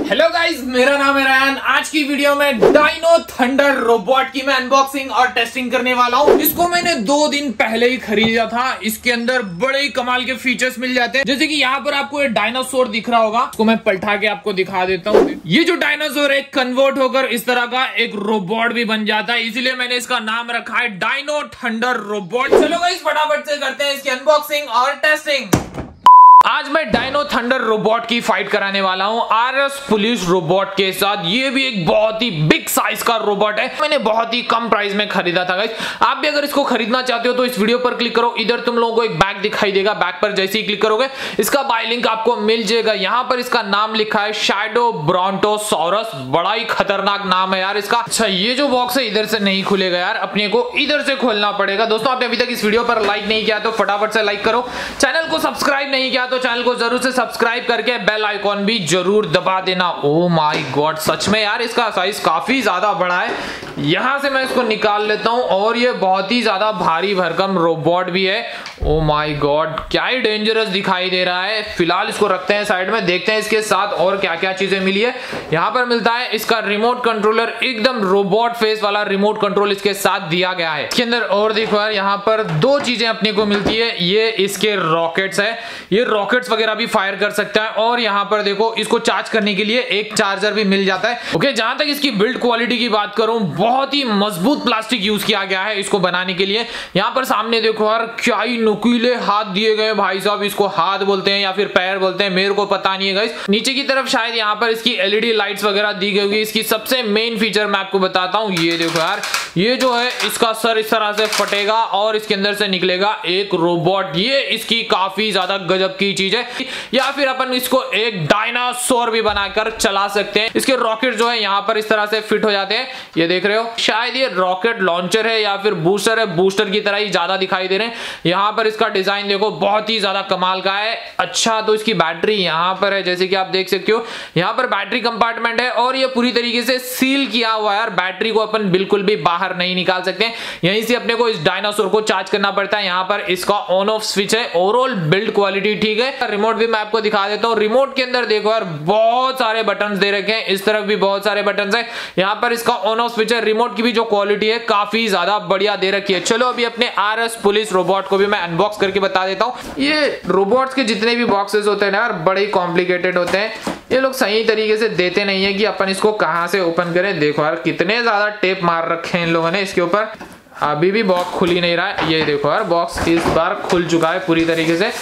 Hello guys, मेरा नाम है रायन। आज की वीडियो में डायनो थंडर रोबोट की मैं अनबॉक्सिंग और टेस्टिंग करने वाला हूँ। इसको मैंने 2 दिन पहले ही खरीदा था। इसके अंदर बड़े ही कमाल के फीचर्स मिल जाते हैं, जैसे कि यहाँ पर आपको एक डायनासोर दिख रहा होगा। इसको मैं पलटा के आपको दिखा देता हूँ। ये जो डायनासोर है कन्वर्ट होकर इस तरह का एक रोबोट भी बन जाता है, इसीलिए मैंने इसका नाम रखा है डायनो थंडर रोबोट। चलो गाइस, फटाफट से करते हैं इसकी अनबॉक्सिंग और टेस्टिंग। आज मैं डायनो थंडर रोबोट की फाइट कराने वाला हूं आरएस पुलिस रोबोट के साथ। ये भी एक बहुत ही बिग साइज का रोबोट है। मैंने बहुत ही कम प्राइस में खरीदा था गाइस। आप भी अगर इसको खरीदना चाहते हो तो इस वीडियो पर क्लिक करो। इधर तुम लोगों को एक बैग दिखाई देगा। बैग पर जैसे ही क्लिक करोगे इसका बाय लिंक आपको मिल जाएगा। यहाँ पर इसका नाम लिखा है शैडो ब्रोंटोसॉरस। बड़ा ही खतरनाक नाम है यार इसका। अच्छा, ये जो बॉक्स है इधर से नहीं खुलेगा यार, अपने को इधर से खोलना पड़ेगा। दोस्तों, आपने अभी तक इस वीडियो पर लाइक नहीं किया तो फटाफट से लाइक करो। चैनल को सब्सक्राइब नहीं किया तो चैनल को जरूर से सब्सक्राइब करके बेल आइकॉन भी जरूर दबा देना। ओ माय गॉड, सच में यार इसका साइज काफी ज्यादा बड़ा है। यहां से मैं इसको निकाल लेता हूं और ये बहुत ही ज्यादा भारी भरकम रोबोट भी है। ओ माय गॉड, क्या ही डेंजरस दिखाई दे रहा है। फिलहाल इसको रखते हैं साइड में, देखते हैं इसके साथ और क्या क्या चीजें मिली है। यहाँ पर मिलता है इसका रिमोट कंट्रोलर, एकदम रोबोट फेस वाला रिमोट कंट्रोल इसके साथ दिया गया है। इसके अंदर और देखो यार, यहाँ पर 2 चीजें अपने को मिलती है। ये इसके रॉकेट्स है, ये रॉकेट्स वगैरह भी फायर कर सकता है। और यहाँ पर देखो, इसको चार्ज करने के लिए एक चार्जर भी मिल जाता है। ओके, जहां तक इसकी बिल्ड क्वालिटी की बात करूं, बहुत ही मजबूत प्लास्टिक यूज किया गया है इसको बनाने के लिए। यहाँ पर सामने देखो यार, क्या ही नुकीले हाथ दिए गए भाई साहब। इसको हाथ बोलते हैं या फिर पैर बोलते हैं, मेरे को पता नहीं है गाइस। नीचे की तरफ शायद यहाँ पर इसकी एलईडी लाइट्स वगैरह दी गई होगी। इसकी सबसे मेन फीचर मैं आपको बताता हूँ। ये देखो यार, ये जो है इसका सर इस तरह से फटेगा और इसके अंदर से निकलेगा एक रोबोट। ये इसकी काफी ज्यादा गजब की चीज है। या फिर अपन इसको एक डायनासोर भी बनाकर चला सकते हैं। इसके रॉकेट जो है यहाँ पर इस तरह से फिट हो जाते हैं। ये देख रहे हो, शायद ये रॉकेट लॉन्चर है या फिर बूस्टर है। बूस्टर की तरह ही ज्यादा दिखाई दे रहे हैं। यहाँ पर इसका डिजाइन देखो, बहुत ही ज्यादा कमाल का है। अच्छा, तो इसकी बैटरी यहाँ पर है, जैसे कि आप देख सकते हो। यहाँ पर बैटरी कंपार्टमेंट है और ये पूरी तरीके से सील किया हुआ है यार। बैटरी को अपन बिल्कुल भी बाहर नहीं निकाल सकते। यहीं से अपने को इस डायनासोर को चार्ज करना पड़ता है। यहाँ पर इसका ऑन ऑफ स्विच है। ओवरऑल बिल्ड क्वालिटी ठीक है। रिमोट भी मैं आपको दिखा देता हूँ। रिमोट के अंदर देखो यार, बहुत सारे बटन्स दे रखे हैं। इस तरफ भी बहुत सारे बटन्स हैं। यहाँ पर इसका ऑन ऑफ स्विच है। रिमोट की भी जो क्वालिटी है काफी ज्यादा बढ़िया दे रखी है। चलो अभी अपने आरएस पुलिस रोबोट को भी मैं अनबॉक्स करके बता देता हूँ। ये रोबोट्स के जितने भी बॉक्सेस होते हैं ना यार, बड़े ही कॉम्प्लिकेटेड होते हैं। ये लोग सही तरीके से देते नहीं है कि अपन इसको कहां से ओपन करें। देखो यार, कितने ज्यादा टेप मार रखे हैं इन लोगों ने इसके ऊपर। अभी भी बॉक्स खुल ही नहीं रहा है। ये देखो यार, बॉक्स इस बार खुल चुका है पूरी तरीके से।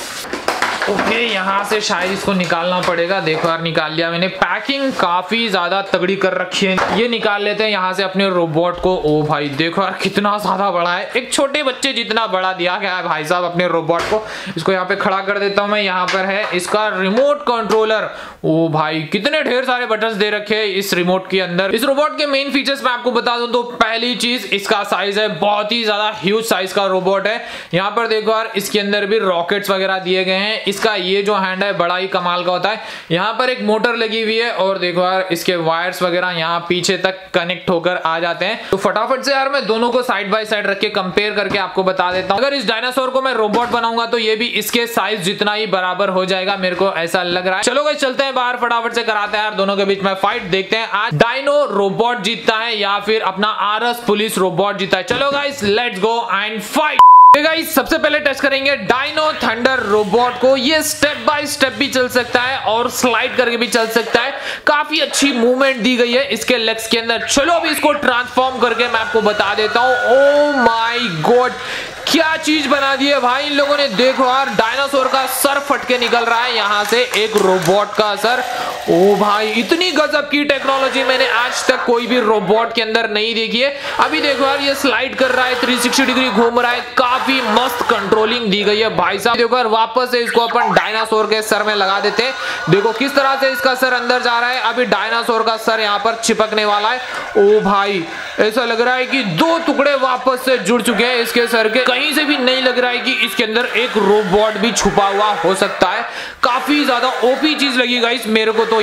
ओके, यहाँ से शायद इसको निकालना पड़ेगा। देखो यार, निकाल लिया मैंने। पैकिंग काफी ज्यादा तगड़ी कर रखी है। ये निकाल लेते हैं यहाँ से अपने रोबोट को। ओ भाई देखो यार, कितना ज्यादा बड़ा है। एक छोटे बच्चे जितना बड़ा दिया गया है भाई साहब अपने रोबोट को। इसको यहाँ पे खड़ा कर देता हूँ मैं। यहाँ पर है इसका रिमोट कंट्रोलर। ओ भाई, कितने ढेर सारे बटन्स दे रखे हैं इस रिमोट के अंदर। इस रोबोट के मेन फीचर्स मैं आपको बता दूं तो पहली चीज, इसका साइज है, बहुत ही ज्यादा ह्यूज साइज का रोबोट है। यहाँ पर देखो यार, इसके अंदर भी रॉकेट्स वगैरह दिए गए हैं। इसका ये जो हैंड है बड़ा ही कमाल का होता है। यहाँ पर एक मोटर लगी हुई है और देखो यार, इसके वायर्स वगैरह यहाँ पीछे तक कनेक्ट होकर आ जाते हैं। तो फटाफट से यार मैं दोनों को साइड बाय साइड रख के कंपेयर करके आपको बता देता हूँ। अगर इस डायनासोर को मैं रोबोट बनाऊंगा तो ये भी इसके साइज जितना ही बराबर हो जाएगा, मेरे को ऐसा लग रहा है। चलो गाइस, चलते हैं बाहर, फटाफट से कराते हैं यार दोनों के बीच में फाइट। देखते हैं आज डायनो रोबोट जीतता है या फिर अपना आरएस पुलिस रोबोट जीतता है। चलो guys, let's go and fight. Guys, सबसे पहले टेस्ट करेंगे डायनो थंडर रोबोट को। ये स्टेप बाय स्टेप भी चल सकता है और स्लाइड करके भी चल सकता है। काफी अच्छी मूवमेंट दी गई है इसके लेग्स के अंदर। चलो अभी इसको ट्रांसफॉर्म करके मैं आपको बता देता हूँ। ओ माय गॉड, क्या चीज बना दी है भाई इन लोगों ने। देखो यार, डायनासोर का सर फट के निकल रहा है यहाँ से, एक रोबोट का सर। ओ भाई, इतनी गजब की टेक्नोलॉजी मैंने आज तक कोई भी रोबोट के अंदर नहीं देखी है। अभी देखो यार, ये स्लाइड कर रहा है, 360 डिग्री घूम रहा है। काफी मस्त कंट्रोलिंग दी गई है भाई साहब। देखो यार, वापस से इसको अपन डायनासोर के सर में लगा देते हैं। देखो किस तरह से इसका सर अंदर जा रहा है। अभी डायनासोर का सर यहाँ पर चिपकने वाला है। ओ भाई, ऐसा लग रहा है कि 2 टुकड़े वापस से जुड़ चुके हैं इसके सर के। कहीं से भी नहीं लग रहा है कि इसके अंदर एक रोबोट भी छुपा हुआ हो सकता है। काफी ज्यादा ओपी चीज लगी गाइस मेरे को तो ये।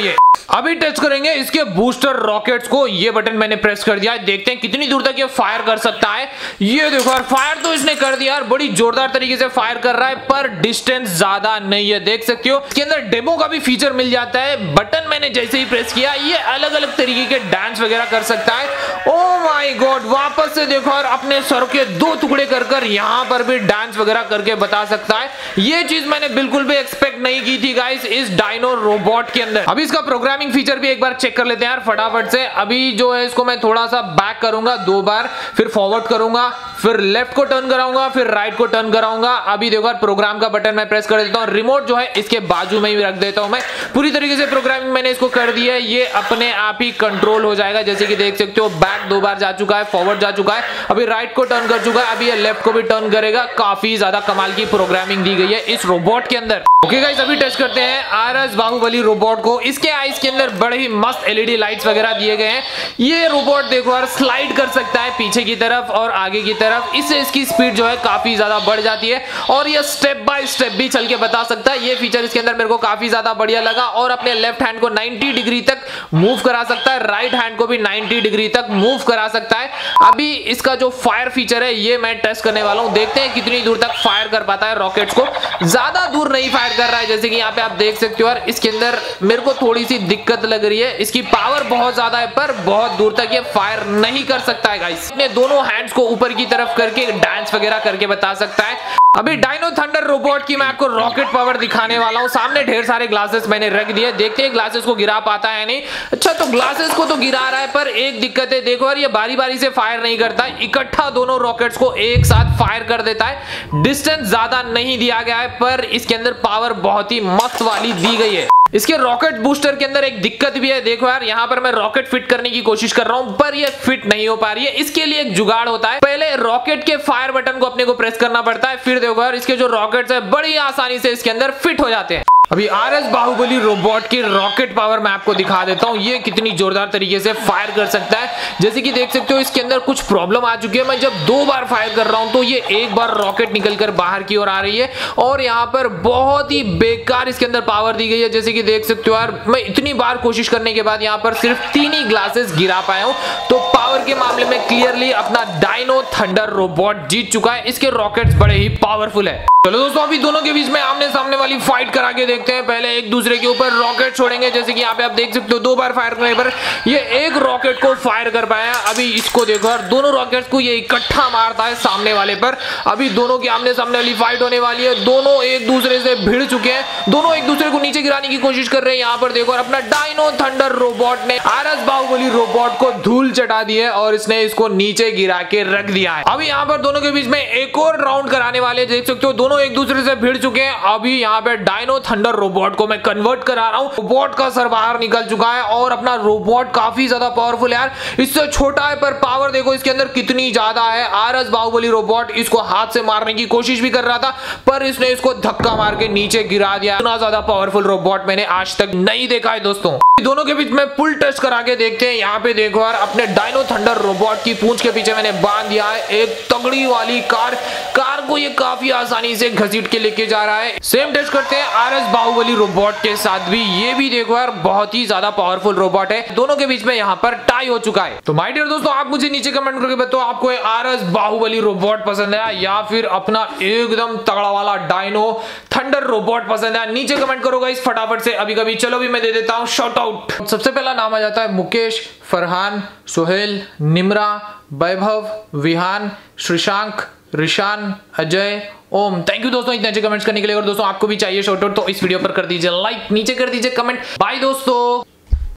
अभी टेस्ट करेंगे इसके बूस्टर रॉकेट्स को। ये बटन मैंने प्रेस कर दिया, देखते हैं कितनी दूर तक ये फायर कर सकता है। ये देखो यार, फायर तो इसने कर दिया यार, बड़ी जोरदार तरीके से फायर कर रहा है, पर डिस्टेंस ज्यादा नहीं है। देख सकते हो इसके अंदर डेमो का भी फीचर मिल जाता है। बटन मैंने जैसे ही प्रेस किया, ये अलग अलग तरीके के डांस वगैरह कर सकता है। ओ माय गॉड, वापस से देखो यार, अपने सर के 2 टुकड़े कर कर यहाँ पर भी डांस वगैरह करके बता सकता है। ये चीज मैंने बिल्कुल भी एक्सपेक्ट नहीं की थी गाइस इस डायनो रोबोट के अंदर। अभी इसका प्रोग्रामिंग फीचर भी एक बार चेक कर लेते हैं यार फटाफट से। अभी जो है इसको मैं थोड़ा सा बैक करूंगा 2 बार, फिर फॉरवर्ड करूंगा, फिर लेफ्ट को टर्न कराऊंगा, फिर राइट को टर्न कराऊंगा। अभी देखो यार, प्रोग्राम का बटन मैं प्रेस कर देता हूं, रिमोट जो है इसके बाजू में ही रख देता हूं मैं। पूरी तरीके से प्रोग्रामिंग मैंने इसको कर दी है, ये अपने आप ही कंट्रोल हो जाएगा। जैसे कि देख सकते हो, बैक 2 बार जा चुका है, फॉरवर्ड जा चुका है, अभी राइट को टर्न कर चुका है, अभी ये लेफ्ट को भी टर्न करेगा। काफी ज्यादा कमाल की प्रोग्रामिंग दी गई है इस रोबोट के अंदर। ओके गाइस, अभी टेस्ट करते हैं आरएस बाहुबली रोबोट को। इसके आईज के अंदर बड़े ही मस्त एलईडी लाइट्स वगैरह दिए गए हैं। ये रोबोट देखो यार, स्लाइड कर सकता है पीछे की तरफ और आगे की तरफ। इससे इसकी स्पीड जो है काफी ज्यादा बढ़ जाती है और ये स्टेप बाय स्टेप भी चल के बता सकता है। ये फीचर इसके अंदर मेरे को काफी ज्यादा बढ़िया लगा। और अपने लेफ्ट हैंड को 90 डिग्री तक मूव करा सकता है, राइट हैंड को भी 90 डिग्री तक मूव करा सकता है। अभी इसका जो फायर फीचर है ये मैं टेस्ट करने वाला हूं, देखते हैं कितनी दूर तक फायर कर पाता है रॉकेट्स को। ज्यादा दूर नहीं फायर कर रहा है, जैसे कि यहाँ पे आप देख सकते हो यार, इसके अंदर मेरे को थोड़ी सी दिक्कत लग रही है। इसकी पावर बहुत ज्यादा है पर बहुत दूर तक ये फायर नहीं कर सकता है गाइस। अपने दोनों हैंड्स को ऊपर की तरफ करके डांस वगैरह करके बता सकता है। अभी डायनो थंडर रोबोट की मैं आपको रॉकेट पावर दिखाने वाला हूं। सामने ढेर सारे ग्लासेस मैंने रख दिए, देखते हैं ग्लासेस को गिरा पाता है नहीं। अच्छा, तो ग्लासेस को तो गिरा रहा है, पर एक दिक्कत है, देखो यार, ये बारी बारी से फायर नहीं करता, इकट्ठा दोनों रॉकेट्स को एक साथ फायर कर देता है। डिस्टेंस ज्यादा नहीं दिया गया है, पर इसके अंदर पावर बहुत ही मस्त वाली दी गई है। इसके रॉकेट बूस्टर के अंदर एक दिक्कत भी है, देखो यार, यहाँ पर मैं रॉकेट फिट करने की कोशिश कर रहा हूं पर ये फिट नहीं हो पा रही है। इसके लिए एक जुगाड़ होता है, पहले रॉकेट के फायर बटन को अपने को प्रेस करना पड़ता है, फिर देखो यार, इसके जो रॉकेट्स है बड़ी आसानी से इसके अंदर फिट हो जाते हैं। अभी आरएस बाहुबली रोबोट की रॉकेट पावर मैं आपको दिखा देता हूं, ये कितनी जोरदार तरीके से फायर कर सकता है। जैसे कि देख सकते हो, इसके अंदर कुछ प्रॉब्लम आ चुकी है। मैं जब 2 बार फायर कर रहा हूं तो ये 1 बार रॉकेट निकलकर बाहर की ओर आ रही है और यहाँ पर बहुत ही बेकार इसके अंदर पावर दी गई है। जैसे कि देख सकते हो यार, मैं इतनी बार कोशिश करने के बाद यहाँ पर सिर्फ 3 ही ग्लासेस गिरा पाया हूं। तो पावर के मामले में क्लियरली अपना डायनो थंडर रोबोट जीत चुका है। इसके रॉकेट्स बड़े ही पावरफुल है। चलो दोस्तों, अभी दोनों के बीच में आमने सामने वाली फाइट करा के देखते हैं। पहले एक दूसरे के ऊपर रॉकेट छोड़ेंगे, जैसे कि यहाँ पे आप देख सकते हो 2 बार फायर करने पर ये 1 रॉकेट को फायर कर पाया। अभी इसको देखो यार, दोनों रॉकेट्स को ये इकट्ठा मारता है सामने वाले पर। अभी दोनों की आमने सामने वाली फाइट होने वाली है। दोनों एक दूसरे से भिड़ चुके हैं, दोनों एक दूसरे को नीचे गिराने की कोशिश कर रहे हैं। यहाँ पर देखो, और अपना डायनो थंडर रोबोट ने आरएस बाहुबली रोबोट को धूल चटा दी है और इसने इसको नीचे गिरा के रख दिया है। अभी यहाँ पर दोनों के बीच में एक और राउंड कराने वाले, देख सकते हो दोनों एक दूसरे से भिड़ चुके हैं। अभी यहाँ पे डायनो थंडर रोबोट को मैं कन्वर्ट करा रहा हूँ। रोबोट का सर बाहर निकल चुका है और अपना रोबोट काफी ज्यादा पावरफुल है यार। इससे छोटा है पर पावर देखो इसके अंदर कितनी ज्यादा है। आरएस बाहुबली रोबोट इसको हाथ से मारने की कोशिश भी कर रहा था पर इसने इसको धक्का मार के नीचे गिरा दिया। इतना ज्यादा पावरफुल रोबोट मैंने आज तक नहीं देखा है दोस्तों। दोनों के बीच में पुल टेस्ट करा के देखते हैं। यहाँ पे देखो यार, अपने डायनो थंडर रोबोट की पूंछ के पीछे मैंने बांध दिया है एक तगड़ी वाली कार को। ये काफी आसानी से घसीट के लेके जा रहा है। सेम टेस्ट करते हैं आरएस बाहुबली रोबोट के साथ भी। ये भी देखो यार, बहुत ही ज्यादा पावरफुल रोबोट है। दोनों के बीच में यहाँ पर टाई हो चुका है। तो माय डियर दोस्तों, आप मुझे नीचे कमेंट करके बताओ आपको आरएस बाहुबली रोबोट पसंद है या फिर अपना एकदम तगड़ा वाला डायनो थंडर रोबोट पसंद है। नीचे कमेंट करो गाइस फटाफट से। अभी कभी चलो भी मैं दे देता हूँ शाउट आउट। सबसे पहला नाम आ जाता है मुकेश, फरहान, सोहेल, निम्रा, वैभव, विहान, श्रीशांक, रिशान, अजय, ओम। थैंक यू दोस्तों इतने अच्छे कमेंट्स करने के लिए। और दोस्तों आपको भी चाहिए शाउट आउट तो इस वीडियो पर कर दीजिए लाइक, नीचे कर दीजिए कमेंट। बाय दोस्तों।